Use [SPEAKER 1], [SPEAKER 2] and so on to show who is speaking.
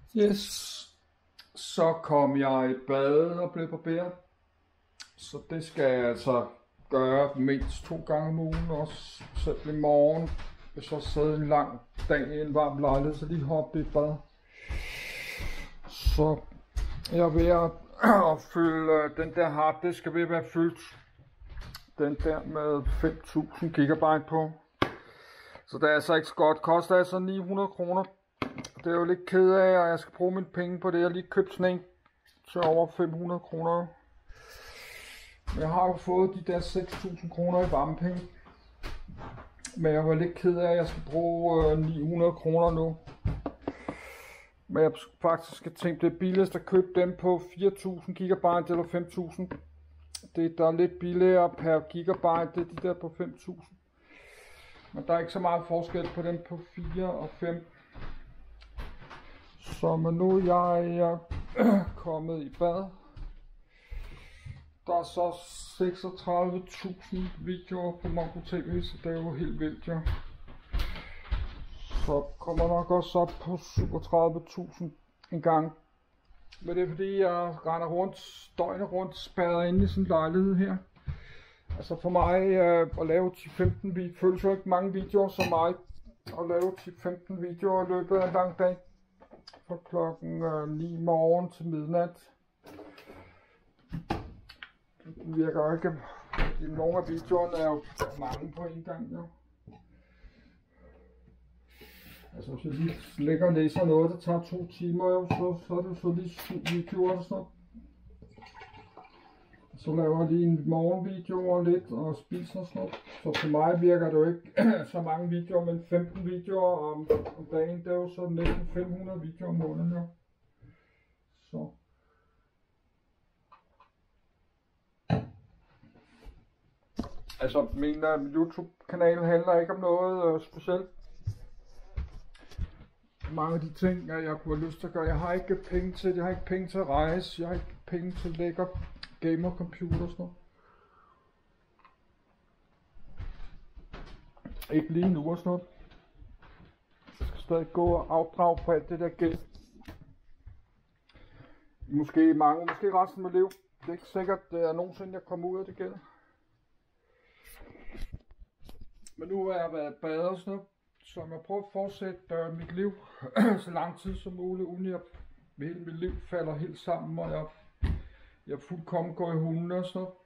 [SPEAKER 1] Yes, så kom jeg i bad og blev barberet. Så det skal jeg altså gøre mindst 2 gange om ugen, også selv i morgen. Hvis jeg sidder en lang dag i en varm lejlighed, så lige hoppe i bad. Så jeg er ved at fylde den der harddisk, er ved at være fyldt. Den der med 5000 GB på. Så det er altså ikke så godt. Koster altså 900 kroner. Det er jo lidt ked af, og jeg skal bruge mine penge på det. Jeg har lige købt sådan en til over 500 kroner. Jeg har jo fået de der 6000 kroner i varmepenge. Men jeg var lidt ked af, at jeg skal bruge 900 kroner nu. Men jeg faktisk skal tænke, det er billigst at købe dem på 4000 GB eller 5000. Det der er lidt billigere per gigabyte, det er de der på 5000. Men der er ikke så meget forskel på dem på 4 og 5. Så men nu er jeg kommet i bad. Der er så 36.000 videoer på Mongo TV, så det er jo helt vildt, ja. Så kommer nok også op på 37.000 en gang. Men det er fordi, jeg render rundt, døgnet rundt, spærret inde i sådan en lejlighed her. Altså for mig at lave 10-15 videoer, føles jo ikke mange videoer som mig. At lave 10-15 videoer i løbet af en lang dag. Fra klokken 9 morgen til midnat. Det virker jo ikke. Nogle af videoerne er jo mange på en gang, jo. Altså hvis jeg lige lægger og læser noget, der tager 2 timer, jo, så er det så lige 7 videoer og sådan noget. Så laver jeg lige en morgenvideo og lidt og spiser og sådan noget. Så for mig virker det jo ikke så mange videoer, men 15 videoer om dagen, det er jo så næsten 500 videoer om måneden, jo. Så. Altså min YouTube-kanal handler ikke om noget specielt. Mange af de ting, jeg kunne have lyst til at gøre, jeg har ikke penge til det, jeg har ikke penge til at rejse, jeg har ikke penge til lækker gamer-computer og sådan noget. Ikke lige nu og sådan noget. Jeg skal stadig gå og afdrage på alt det der gæld. Måske resten af mit liv. Det er ikke sikkert, at det er nogensinde jeg kommer ud af det gæld. Men nu har jeg været badet og sådan noget. Så jeg prøver at fortsætte mit liv så lang tid som muligt, uden at hele mit liv falder helt sammen, og jeg fuldkommen går i hundene og sådan noget.